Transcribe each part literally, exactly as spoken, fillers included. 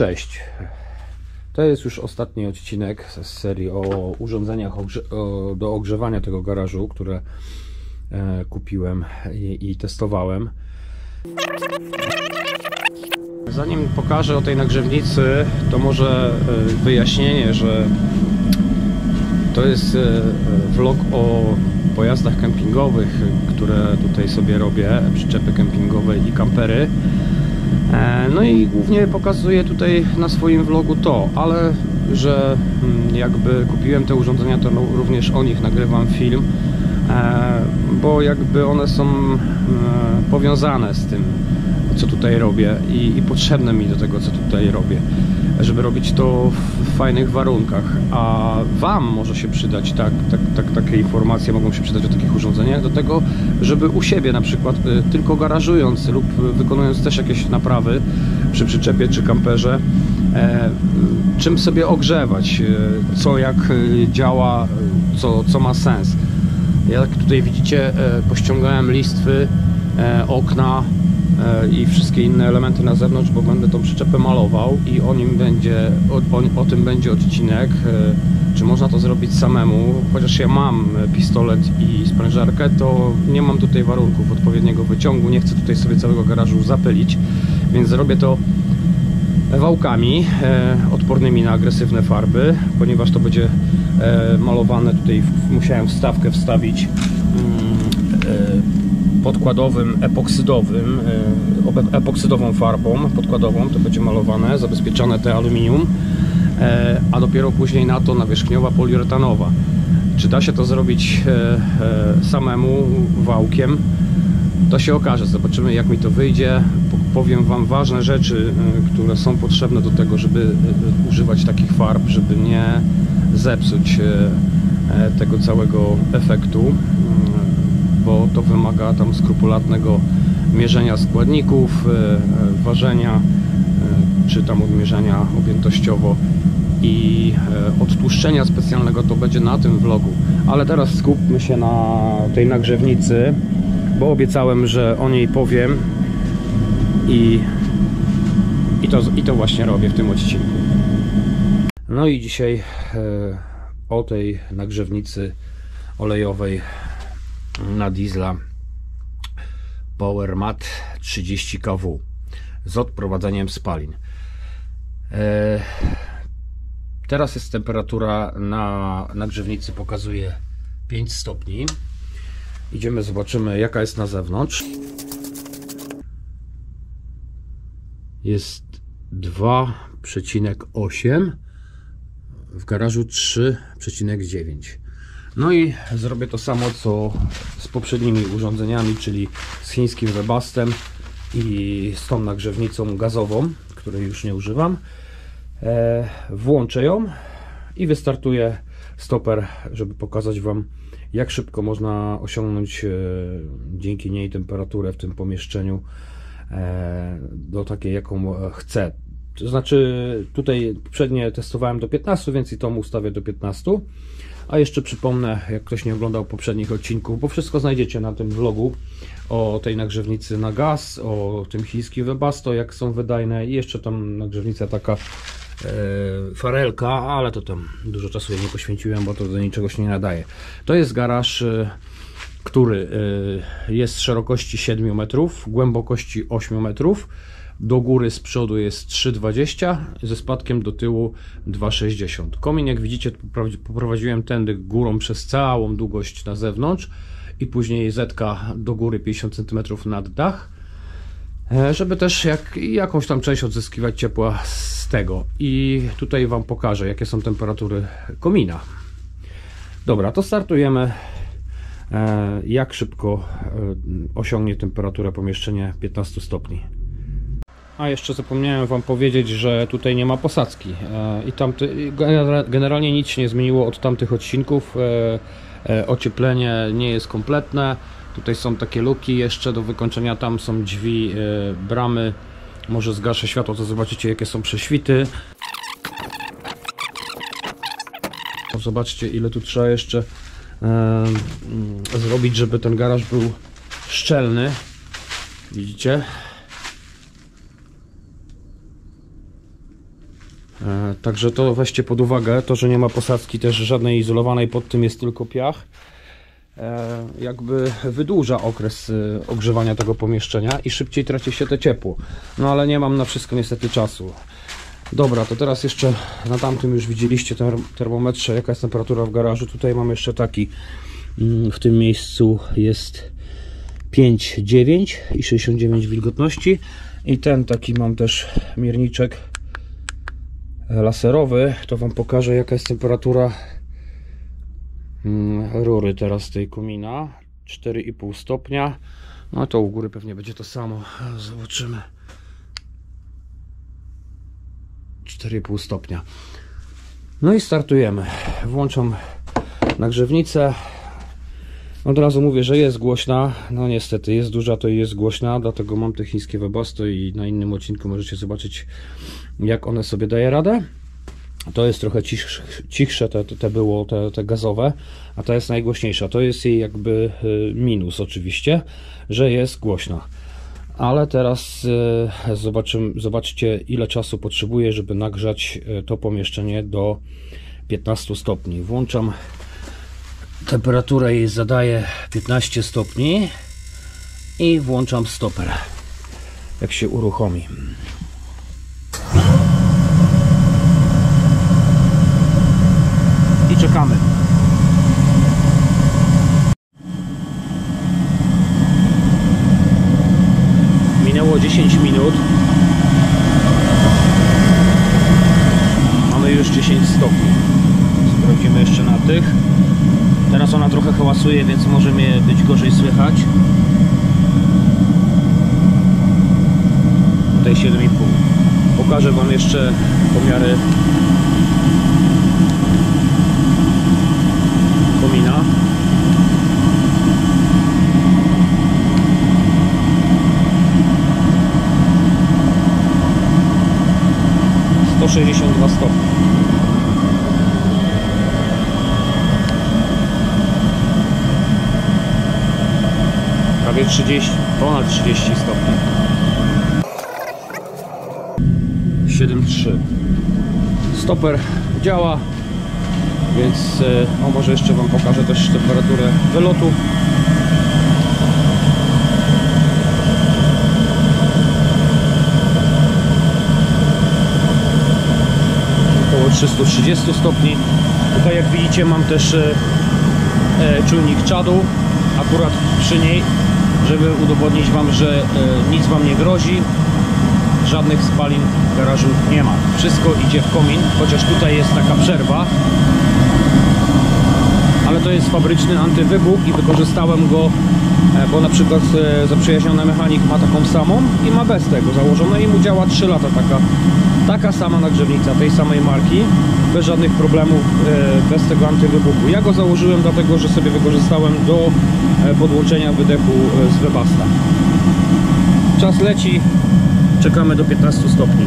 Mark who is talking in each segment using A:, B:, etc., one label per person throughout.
A: Cześć. To jest już ostatni odcinek z serii o urządzeniach do ogrzewania tego garażu, które kupiłem i, i testowałem. Zanim pokażę o tej nagrzewnicy, to może wyjaśnienie, że to jest vlog o pojazdach kempingowych, które tutaj sobie robię, przyczepy kempingowe i kampery. No i głównie pokazuję tutaj na swoim vlogu to, ale że jakby kupiłem te urządzenia, to no również o nich nagrywam film, bo jakby one są powiązane z tym, co tutaj robię i, i potrzebne mi do tego, co tutaj robię, żeby robić to w fajnych warunkach. A Wam może się przydać, tak, tak, tak, takie informacje mogą się przydać o takich urządzeniach do tego, żeby u siebie na przykład tylko garażując lub wykonując też jakieś naprawy przy przyczepie czy kamperze, e, czym sobie ogrzewać, co jak działa, co, co ma sens. Jak tutaj widzicie, e, pościągałem listwy, e, okna i wszystkie inne elementy na zewnątrz, bo będę tą przyczepę malował i o nim będzie, o, o, o tym będzie odcinek, czy można to zrobić samemu. Chociaż ja mam pistolet i sprężarkę, to nie mam tutaj warunków odpowiedniego wyciągu, nie chcę tutaj sobie całego garażu zapylić, więc zrobię to wałkami e, odpornymi na agresywne farby, ponieważ to będzie e, malowane. Tutaj w, musiałem wstawkę wstawić mm, e, podkładowym, epoksydowym, epoksydową farbą podkładową, to będzie malowane, zabezpieczone te aluminium, a dopiero później na to nawierzchniowa poliuretanowa. Czy da się to zrobić samemu wałkiem? To się okaże, zobaczymy, jak mi to wyjdzie. Powiem Wam ważne rzeczy, które są potrzebne do tego, żeby używać takich farb, żeby nie zepsuć tego całego efektu, bo to wymaga tam skrupulatnego mierzenia składników, ważenia, czy tam odmierzenia objętościowo i odtłuszczenia specjalnego. To będzie na tym vlogu. Ale teraz skupmy się na tej nagrzewnicy, bo obiecałem, że o niej powiem i, i, to, i to właśnie robię w tym odcinku. No i dzisiaj o tej nagrzewnicy olejowej na diesla PowerMat trzydzieści kilowattów z odprowadzeniem spalin. E, teraz jest temperatura na nagrzewnicy, pokazuje pięć stopni. Idziemy, zobaczymy, jaka jest na zewnątrz. Jest dwa przecinek osiem, w garażu trzy przecinek dziewięć. No i zrobię to samo co z poprzednimi urządzeniami, czyli z chińskim Weebastem i z tą nagrzewnicą gazową, której już nie używam. E, włączę ją i wystartuję stoper, żeby pokazać Wam, jak szybko można osiągnąć e, dzięki niej temperaturę w tym pomieszczeniu e, do takiej, jaką chcę. To znaczy, tutaj poprzednie testowałem do piętnastu, więc i tą ustawię do piętnastu. A jeszcze przypomnę, jak ktoś nie oglądał poprzednich odcinków, bo wszystko znajdziecie na tym vlogu o tej nagrzewnicy na gaz, o tym chińskim Weebasto, jak są wydajne, i jeszcze tam nagrzewnica taka e, farelka, ale to tam dużo czasu jej nie poświęciłem, bo to do niczego się nie nadaje. To jest garaż, e, który e, jest szerokości siedmiu metrów, głębokości ośmiu metrów. Do góry z przodu jest trzy dwadzieścia, ze spadkiem do tyłu dwa sześćdziesiąt. Komin, jak widzicie, poprowadziłem tędy górą przez całą długość na zewnątrz i później zetka do góry pięćdziesiąt centymetrów nad dach, żeby też jak, jakąś tam część odzyskiwać ciepła z tego. I tutaj Wam pokażę, jakie są temperatury komina. Dobra, to startujemy. Jak szybko osiągnie temperaturę pomieszczenia piętnaście stopni. A jeszcze zapomniałem Wam powiedzieć, że tutaj nie ma posadzki i tamty, generalnie nic się nie zmieniło od tamtych odcinków. Ocieplenie nie jest kompletne. Tutaj są takie luki jeszcze do wykończenia, tam są drzwi, bramy. Może zgaszę światło, to zobaczycie, jakie są prześwity. Zobaczcie, ile tu trzeba jeszcze zrobić, żeby ten garaż był szczelny. Widzicie? E, także to weźcie pod uwagę, to, że nie ma posadzki też żadnej izolowanej, pod tym jest tylko piach, e, jakby wydłuża okres e, ogrzewania tego pomieszczenia i szybciej traci się to ciepło. No ale nie mam na wszystko niestety czasu. Dobra, to teraz jeszcze na tamtym już widzieliście ter termometrze, jaka jest temperatura w garażu. Tutaj mam jeszcze taki, w tym miejscu jest pięć dziewięć i sześćdziesiąt dziewięć wilgotności. I ten taki mam też mierniczek laserowy, to wam pokażę, jaka jest temperatura rury teraz tej komina. cztery i pół stopnia. No to u góry pewnie będzie to samo. Zobaczymy. cztery i pół stopnia. No i startujemy. Włączam nagrzewnicę. Od razu mówię, że jest głośna. No niestety jest duża, to jest głośna, dlatego mam te chińskie Webasto i na innym odcinku możecie zobaczyć, jak one sobie daje radę. To jest trochę cichsze, cichsze te, te było te, te gazowe, a ta jest najgłośniejsza. To jest jej jakby minus oczywiście, że jest głośna. Ale teraz e, zobaczymy, zobaczcie, ile czasu potrzebuję, żeby nagrzać to pomieszczenie do piętnastu stopni. Włączam temperaturę, jej zadaję piętnaście stopni i włączam stoper, jak się uruchomi. I czekamy. Minęło dziesięć minut. Mamy już dziesięć stopni. Sprawdzimy jeszcze na tych. Teraz ona trochę hałasuje, więc może mnie być gorzej słychać. Tutaj siedem i pół. Pokażę wam jeszcze pomiary komina. sto sześćdziesiąt dwa stopnie. Prawie trzydzieści, ponad trzydzieści stopni. siedem trzy. Stoper działa, więc o, może jeszcze wam pokażę też temperaturę wylotu. Około trzysta trzydzieści stopni. Tutaj jak widzicie mam też e, czujnik czadu akurat przy niej, żeby udowodnić wam, że e, nic wam nie grozi. Żadnych spalin w garażu nie ma. Wszystko idzie w komin, chociaż tutaj jest taka przerwa. Ale to jest fabryczny antywybuch i wykorzystałem go, bo na przykład zaprzyjaźniony mechanik ma taką samą i ma bez tego założone i mu działa trzy lata taka, taka sama nagrzewnica tej samej marki, bez żadnych problemów, bez tego antywybuchu. Ja go założyłem dlatego, że sobie wykorzystałem do podłączenia wydechu z Webasta. Czas leci, czekamy do piętnastu stopni.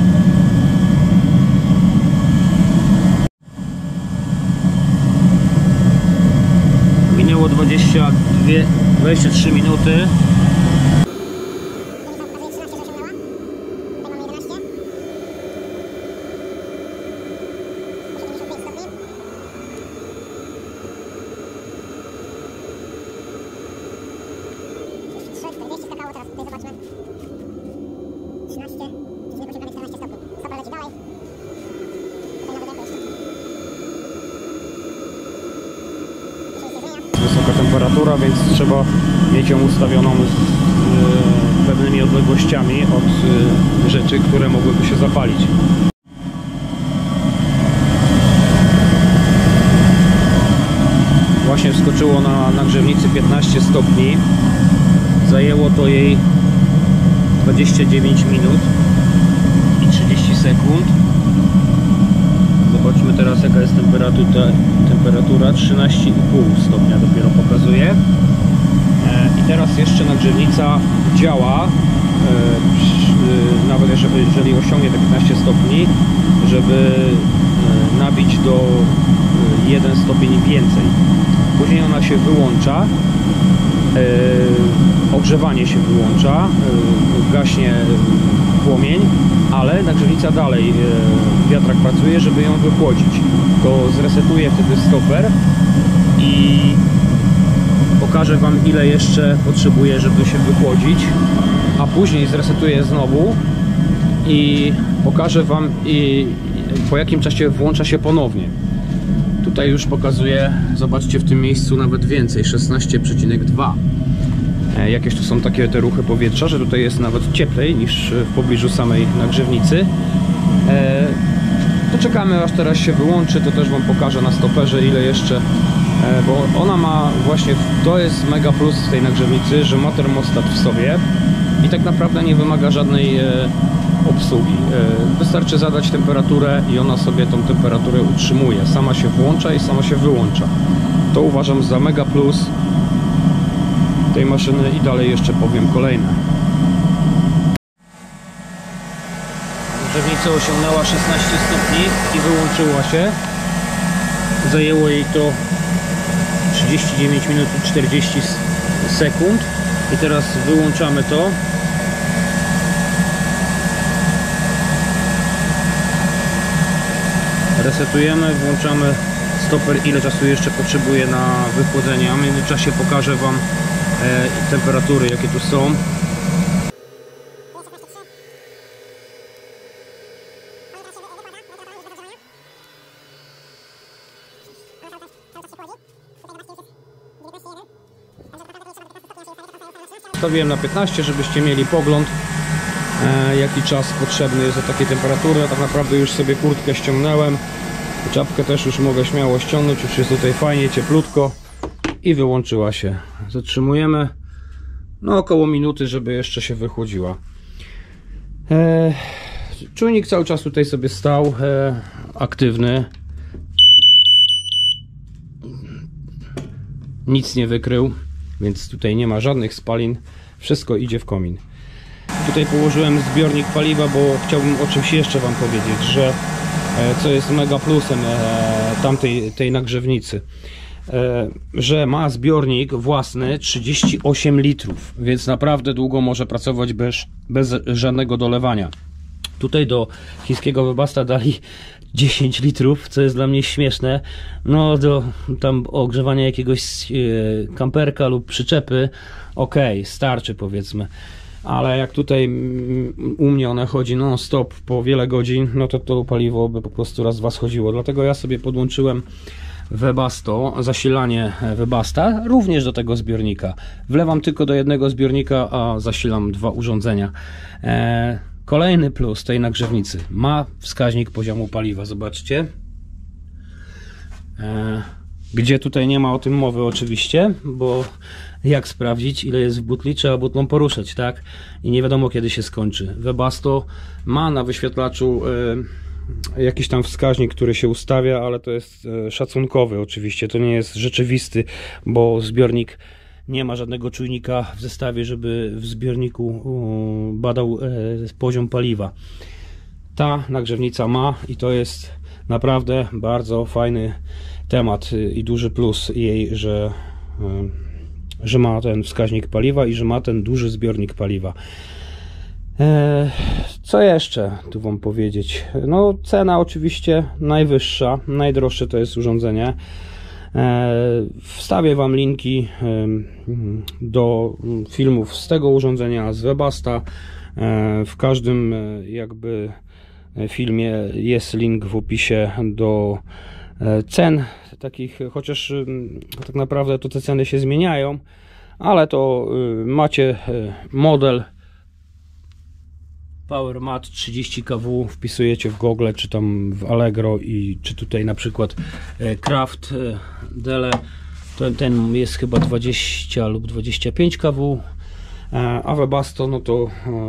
A: Minęło dwadzieścia dwie, dwadzieścia trzy minuty. Wysoka temperatura, więc trzeba mieć ją ustawioną z y, pewnymi odległościami od y, rzeczy, które mogłyby się zapalić. Właśnie wskoczyło na nagrzewnicy piętnaście stopni. Zajęło to jej dwadzieścia dziewięć minut i trzydzieści sekund. Zobaczmy teraz, jaka jest temperatura. Temperatura trzynaście i pół stopnia dopiero pokazuje. I teraz jeszcze nagrzewnica działa, nawet jeżeli osiągnie te piętnaście stopni, żeby nabić do jeden stopień więcej. Później ona się wyłącza, ogrzewanie się wyłącza, gaśnie płomień, ale nagrzewnica dalej, e, wiatrak pracuje, żeby ją wychłodzić. To zresetuję wtedy stoper i pokażę Wam, ile jeszcze potrzebuję, żeby się wychłodzić, a później zresetuję znowu i pokażę Wam, i po jakim czasie włącza się ponownie. Tutaj już pokazuję, zobaczcie, w tym miejscu nawet więcej, szesnaście przecinek dwa. Jakieś tu są takie te ruchy powietrza, że tutaj jest nawet cieplej niż w pobliżu samej nagrzewnicy. To czekamy, aż teraz się wyłączy, to też Wam pokażę na stoperze, ile jeszcze, bo ona ma właśnie, to jest mega plus z tej nagrzewnicy, że ma termostat w sobie i tak naprawdę nie wymaga żadnej obsługi. Wystarczy zadać temperaturę i ona sobie tą temperaturę utrzymuje. Sama się włącza i sama się wyłącza. To uważam za mega plus tej maszyny i dalej jeszcze powiem kolejne. Nagrzewnica osiągnęła szesnaście stopni i wyłączyła się. Zajęło jej to trzydzieści dziewięć minut i czterdzieści sekund. I teraz wyłączamy to. Resetujemy, włączamy stoper, ile czasu jeszcze potrzebuje na wychłodzenie, a w międzyczasie pokażę Wam e, temperatury, jakie tu są. Stawiłem na piętnaście, żebyście mieli pogląd, e, jaki czas potrzebny jest do takiej temperatury. Ja tak naprawdę już sobie kurtkę ściągnąłem, czapkę też już mogę śmiało ściągnąć, już jest tutaj fajnie, cieplutko i wyłączyła się. Zatrzymujemy no około minuty, żeby jeszcze się wychłodziła. E, czujnik cały czas tutaj sobie stał, e, aktywny, nic nie wykrył, więc tutaj nie ma żadnych spalin, wszystko idzie w komin. Tutaj położyłem zbiornik paliwa, bo chciałbym o czymś jeszcze Wam powiedzieć, że co jest mega plusem tamtej tej nagrzewnicy, że ma zbiornik własny trzydzieści osiem litrów, więc naprawdę długo może pracować bez, bez żadnego dolewania. Tutaj do chińskiego Webasto dali dziesięć litrów, co jest dla mnie śmieszne. No do tam ogrzewania jakiegoś kamperka lub przyczepy ok, starczy, powiedzmy. Ale jak tutaj u mnie ona chodzi non stop po wiele godzin, no to to paliwo by po prostu raz dwa schodziło. Dlatego ja sobie podłączyłem Webasto, zasilanie Webasta również do tego zbiornika. Wlewam tylko do jednego zbiornika, a zasilam dwa urządzenia. E, kolejny plus tej nagrzewnicy, ma wskaźnik poziomu paliwa, zobaczcie. E, gdzie tutaj nie ma o tym mowy oczywiście, bo jak sprawdzić, ile jest w butli? Trzeba butlą poruszać, tak? I nie wiadomo, kiedy się skończy. Webasto ma na wyświetlaczu y, jakiś tam wskaźnik, który się ustawia, ale to jest y, szacunkowy oczywiście, to nie jest rzeczywisty, bo zbiornik nie ma żadnego czujnika w zestawie, żeby w zbiorniku y, badał y, poziom paliwa. Ta nagrzewnica ma i to jest naprawdę bardzo fajny temat y, i duży plus jej, że y, że ma ten wskaźnik paliwa i że ma ten duży zbiornik paliwa. Eee, co jeszcze tu Wam powiedzieć? No cena oczywiście najwyższa, najdroższe to jest urządzenie. Eee, wstawię Wam linki e, do filmów z tego urządzenia, z Webasta. Eee, w każdym jakby filmie jest link w opisie do cen takich, chociaż tak naprawdę to te ceny się zmieniają, ale to macie model PowerMat trzydzieści kilowattów, wpisujecie w Google czy tam w Allegro i czy tutaj na przykład Craft Dele, ten, ten jest chyba dwadzieścia lub dwadzieścia pięć kilowattów, a Webasto no to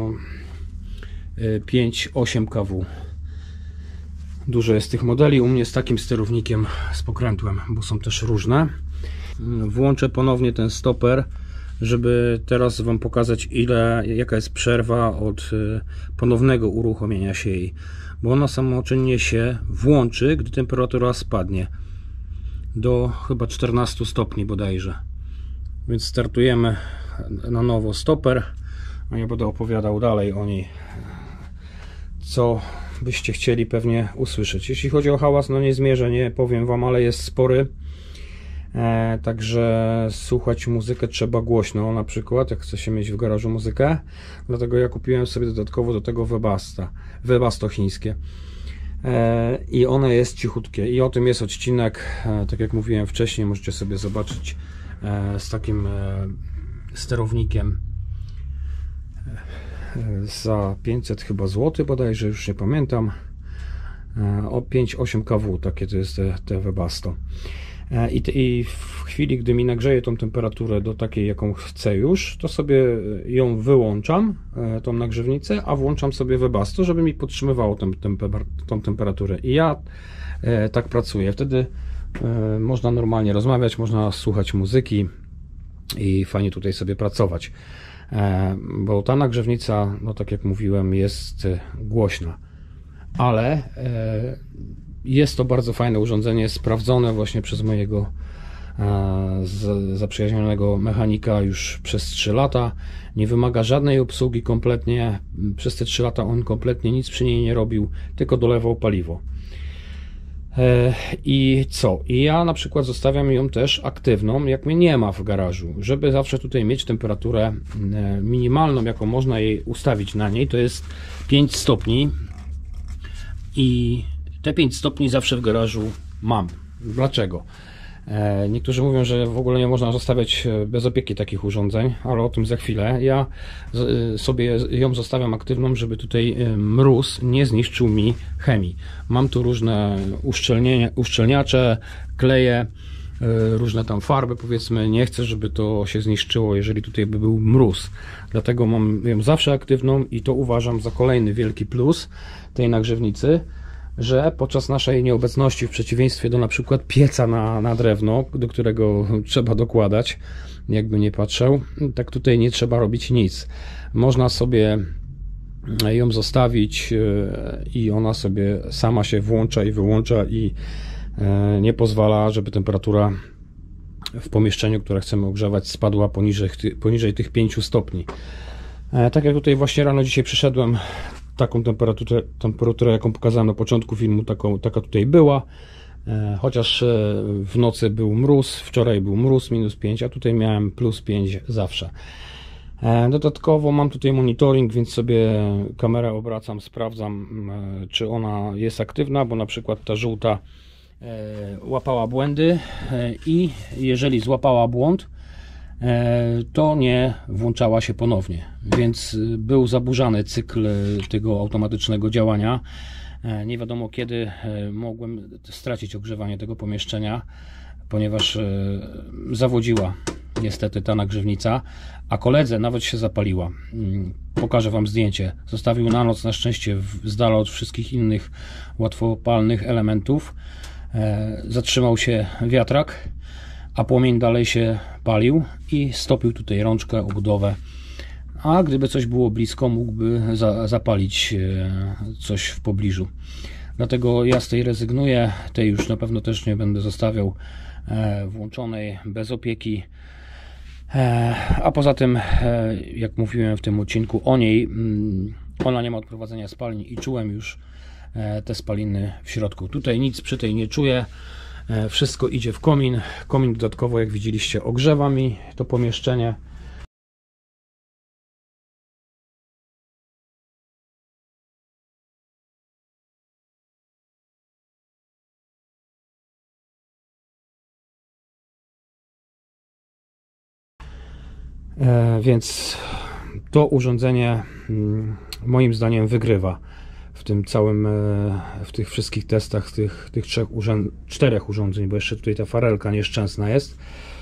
A: pięć osiem kilowattów. Dużo jest tych modeli, u mnie z takim sterownikiem z pokrętłem, bo są też różne. Włączę ponownie ten stoper, żeby teraz Wam pokazać, ile, jaka jest przerwa od ponownego uruchomienia się jej, bo ona samoczynnie się włączy, gdy temperatura spadnie do chyba czternastu stopni bodajże. Więc startujemy na nowo stoper, a ja będę opowiadał dalej o niej, co byście chcieli pewnie usłyszeć. Jeśli chodzi o hałas, no nie zmierzę, nie powiem wam, ale jest spory. E, także słuchać muzykę trzeba głośno, na przykład jak chce się mieć w garażu muzykę. Dlatego ja kupiłem sobie dodatkowo do tego Webasta, Webasto chińskie. E, I one jest cichutkie. I o tym jest odcinek, e, tak jak mówiłem wcześniej, możecie sobie zobaczyć e, z takim e, sterownikiem e, za pięćset chyba złotych bodajże, już nie pamiętam. E, o pięć osiem kW, takie to jest te, te Webasto. I, I w chwili, gdy mi nagrzeje tą temperaturę do takiej, jaką chcę już, to sobie ją wyłączam, tą nagrzewnicę, a włączam sobie Webasto, żeby mi podtrzymywało tę, tą temperaturę. I ja e, tak pracuję. Wtedy e, można normalnie rozmawiać, można słuchać muzyki i fajnie tutaj sobie pracować. E, bo ta nagrzewnica, no tak jak mówiłem, jest głośna. Ale e, jest to bardzo fajne urządzenie, sprawdzone właśnie przez mojego e, z, zaprzyjaźnionego mechanika już przez trzy lata. Nie wymaga żadnej obsługi kompletnie. Przez te trzy lata on kompletnie nic przy niej nie robił, tylko dolewał paliwo. E, I co? I ja na przykład zostawiam ją też aktywną, jak mnie nie ma w garażu, żeby zawsze tutaj mieć temperaturę e, minimalną, jaką można jej ustawić na niej. To jest pięć stopni i te pięć stopni zawsze w garażu mam. Dlaczego? E, niektórzy mówią, że w ogóle nie można zostawiać bez opieki takich urządzeń, ale o tym za chwilę. Ja z, sobie ją zostawiam aktywną, żeby tutaj mróz nie zniszczył mi chemii. Mam tu różne uszczelniacze, kleje, różne tam farby, powiedzmy. Nie chcę, żeby to się zniszczyło, jeżeli tutaj by był mróz. Dlatego mam ją zawsze aktywną i to uważam za kolejny wielki plus tej nagrzewnicy, że podczas naszej nieobecności, w przeciwieństwie do na przykład pieca na, na drewno, do którego trzeba dokładać, jakby nie patrzał, tak tutaj nie trzeba robić nic. Można sobie ją zostawić i ona sobie sama się włącza i wyłącza i nie pozwala, żeby temperatura w pomieszczeniu, które chcemy ogrzewać, spadła poniżej, poniżej tych pięciu stopni. Tak jak tutaj właśnie rano dzisiaj przyszedłem, taką temperaturę, temperaturę jaką pokazałem na początku filmu, taką, taka tutaj była, e, chociaż e, w nocy był mróz, wczoraj był mróz minus pięć, a tutaj miałem plus pięć zawsze. E, dodatkowo mam tutaj monitoring, więc sobie kamerę obracam, sprawdzam e, czy ona jest aktywna, bo na przykład ta żółta e, łapała błędy e, i jeżeli złapała błąd, to nie włączała się ponownie, więc był zaburzany cykl tego automatycznego działania. Nie wiadomo kiedy mogłem stracić ogrzewanie tego pomieszczenia, ponieważ zawodziła niestety ta nagrzewnica, a koledze nawet się zapaliła. Pokażę wam zdjęcie. Zostawił na noc, na szczęście z dala od wszystkich innych łatwopalnych elementów. Zatrzymał się wiatrak, a płomień dalej się palił i stopił tutaj rączkę, obudowę. A gdyby coś było blisko, mógłby za, zapalić coś w pobliżu. Dlatego ja z tej rezygnuję. Tej już na pewno też nie będę zostawiał włączonej bez opieki. A poza tym, jak mówiłem w tym odcinku o niej, ona nie ma odprowadzenia spalin i czułem już te spaliny w środku. Tutaj nic przy tej nie czuję. Wszystko idzie w komin. Komin dodatkowo, jak widzieliście, ogrzewa mi to pomieszczenie. E, więc to urządzenie moim zdaniem wygrywa w tym całym, w tych wszystkich testach, tych, tych trzech urząd czterech urządzeń, bo jeszcze tutaj ta farelka nieszczęsna jest.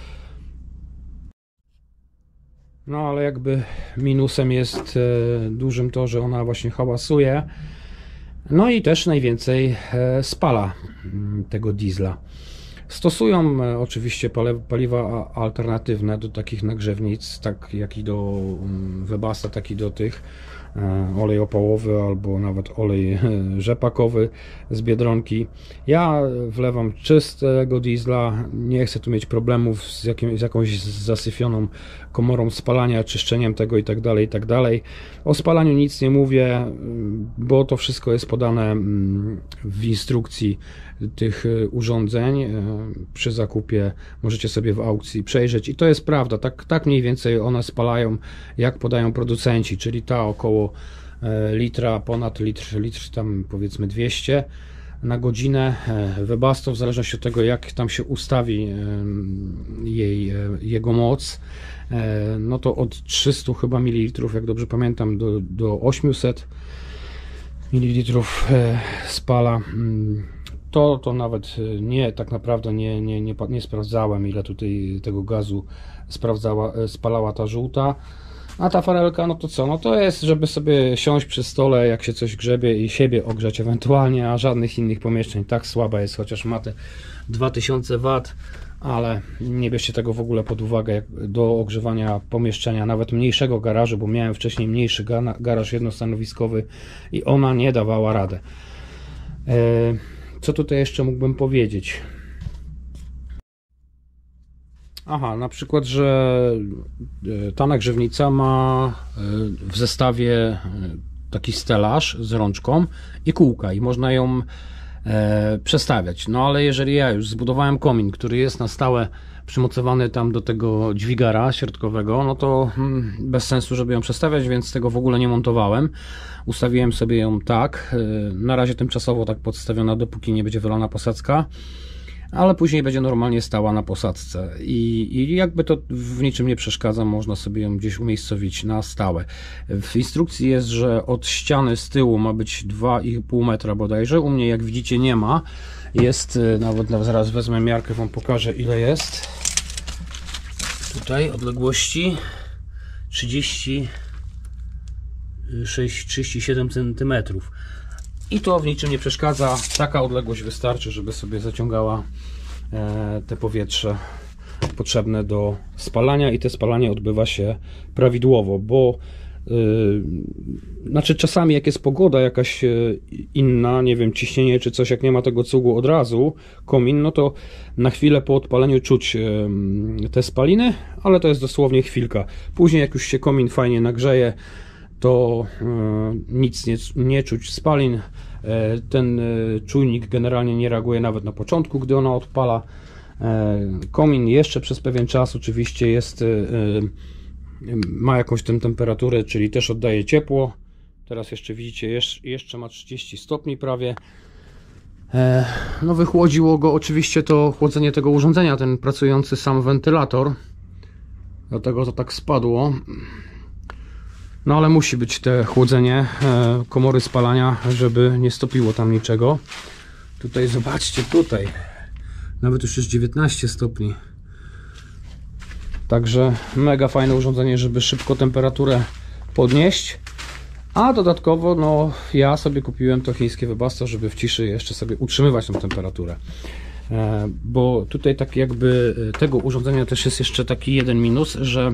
A: No ale jakby minusem jest dużym to, że ona właśnie hałasuje. No i też najwięcej spala tego diesla. Stosują oczywiście paliwa alternatywne do takich nagrzewnic, tak jak i do Webasta, tak i do tych olej opałowy albo nawet olej rzepakowy z Biedronki. Ja wlewam czystego diesla, nie chcę tu mieć problemów z, jakim, z jakąś zasyfioną komorą spalania, czyszczeniem tego i tak dalej, i tak dalej. O spalaniu nic nie mówię, bo to wszystko jest podane w instrukcji tych urządzeń. Przy zakupie możecie sobie w aukcji przejrzeć i to jest prawda, tak, tak mniej więcej one spalają, jak podają producenci, czyli ta około litra, ponad litr, litr tam powiedzmy dwieście na godzinę. Webasto, w zależności od tego, jak tam się ustawi jej, jego moc, no to od trzystu chyba mililitrów, jak dobrze pamiętam, do, do osiemset mililitrów spala. To, to nawet nie, tak naprawdę nie, nie, nie, nie sprawdzałem, ile tutaj tego gazu sprawdzała, spalała ta żółta. A ta farelka, no to co? No to jest, żeby sobie siąść przy stole, jak się coś grzebie i siebie ogrzać ewentualnie, a żadnych innych pomieszczeń. Tak słaba jest, chociaż ma te dwa tysiące watów, ale nie bierzcie tego w ogóle pod uwagę jak do ogrzewania pomieszczenia, nawet mniejszego garażu, bo miałem wcześniej mniejszy garaż jednostanowiskowy i ona nie dawała radę. Co tutaj jeszcze mógłbym powiedzieć? Aha, na przykład, że ta nagrzewnica ma w zestawie taki stelaż z rączką i kółka i można ją e, przestawiać. No ale jeżeli ja już zbudowałem komin, który jest na stałe przymocowany tam do tego dźwigara środkowego, no to hmm, bez sensu, żeby ją przestawiać, więc tego w ogóle nie montowałem. Ustawiłem sobie ją tak, e, na razie tymczasowo tak podstawiona, dopóki nie będzie wylana posadzka, ale później będzie normalnie stała na posadzce i, i jakby to w niczym nie przeszkadza, można sobie ją gdzieś umiejscowić na stałe. W instrukcji jest, że od ściany z tyłu ma być dwa i pół metra bodajże, u mnie jak widzicie nie ma, jest, nawet, nawet zaraz wezmę miarkę, wam pokażę ile jest. Tutaj odległości trzydzieści sześć trzydzieści siedem centymetrów. I to w niczym nie przeszkadza, taka odległość wystarczy, żeby sobie zaciągała e, te powietrze potrzebne do spalania i te spalanie odbywa się prawidłowo, bo yy, znaczy czasami jak jest pogoda jakaś inna, nie wiem, ciśnienie czy coś, jak nie ma tego cugu od razu, komin, no to na chwilę po odpaleniu czuć yy, te spaliny, ale to jest dosłownie chwilka. Później jak już się komin fajnie nagrzeje, to y, nic nie, nie czuć spalin. Y, ten y, czujnik generalnie nie reaguje nawet na początku, gdy ona odpala. Y, komin jeszcze przez pewien czas oczywiście jest, y, y, ma jakąś tę temperaturę, czyli też oddaje ciepło. Teraz jeszcze widzicie, jeszcze, jeszcze ma trzydzieści stopni prawie. Y, no wychłodziło go oczywiście to chłodzenie tego urządzenia, ten pracujący sam wentylator. Dlatego to tak spadło. No ale musi być te chłodzenie e, komory spalania, żeby nie stopiło tam niczego. Tutaj zobaczcie, tutaj nawet już jest dziewiętnaście stopni. Także mega fajne urządzenie, żeby szybko temperaturę podnieść. A dodatkowo no ja sobie kupiłem to chińskie Webasto, żeby w ciszy jeszcze sobie utrzymywać tą temperaturę. E, bo tutaj tak jakby tego urządzenia też jest jeszcze taki jeden minus, że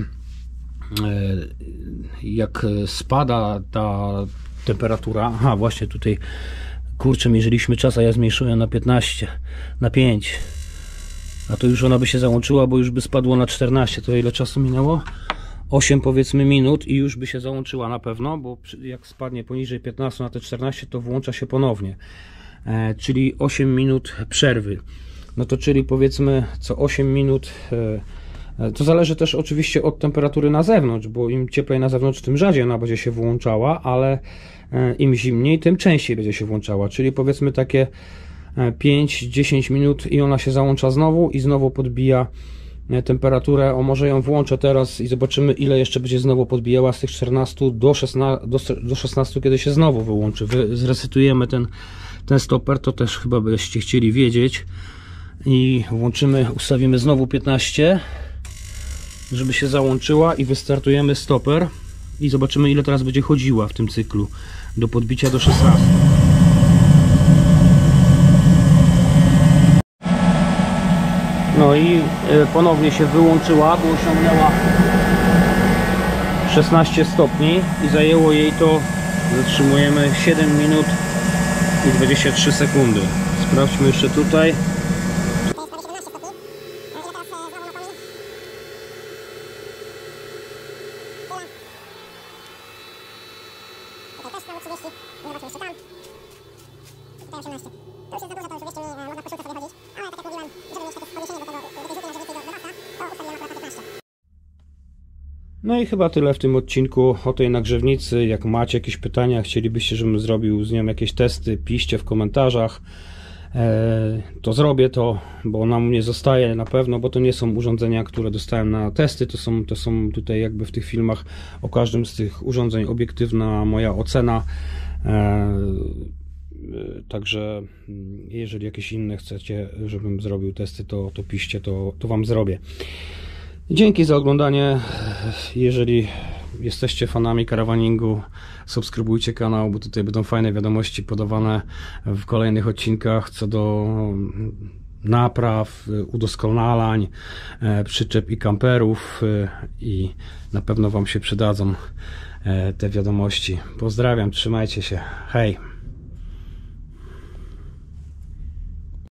A: jak spada ta temperatura, aha właśnie tutaj kurczę mierzyliśmy czas, a ja zmniejszyłem na piętnaście, na pięć, a to już ona by się załączyła, bo już by spadło na czternaście, to ile czasu minęło? osiem powiedzmy minut i już by się załączyła na pewno, bo jak spadnie poniżej piętnaście na te czternaście, to włącza się ponownie, e, czyli osiem minut przerwy. No to czyli powiedzmy co osiem minut. e, To zależy też oczywiście od temperatury na zewnątrz, bo im cieplej na zewnątrz, tym rzadziej ona będzie się włączała, ale im zimniej, tym częściej będzie się włączała, czyli powiedzmy takie pięć do dziesięciu minut i ona się załącza znowu i znowu podbija temperaturę. O, może ją włączę teraz i zobaczymy, ile jeszcze będzie znowu podbijała z tych czternastu do szesnastu, kiedy się znowu wyłączy. Zresetujemy ten, ten stoper, to też chyba byście chcieli wiedzieć, i włączymy, ustawimy znowu piętnaście, żeby się załączyła, i wystartujemy stoper i zobaczymy, ile teraz będzie chodziła w tym cyklu do podbicia do szesnastu. No i ponownie się wyłączyła, bo osiągnęła szesnaście stopni i zajęło jej to, zatrzymujemy, siedem minut i dwadzieścia trzy sekundy. Sprawdźmy jeszcze tutaj. No i chyba tyle w tym odcinku o tej nagrzewnicy. Jak macie jakieś pytania, chcielibyście, żebym zrobił z nią jakieś testy, piszcie w komentarzach. E, to zrobię to, bo ona mnie zostaje na pewno, bo to nie są urządzenia, które dostałem na testy, to są, to są tutaj jakby w tych filmach o każdym z tych urządzeń obiektywna moja ocena. E, Także jeżeli jakieś inne chcecie, żebym zrobił testy, to, to piszcie, to, to wam zrobię. Dzięki za oglądanie. Jeżeli jesteście fanami karawaningu, subskrybujcie kanał, bo tutaj będą fajne wiadomości podawane w kolejnych odcinkach co do napraw, udoskonalań, przyczep i kamperów i na pewno wam się przydadzą te wiadomości. Pozdrawiam, trzymajcie się, hej!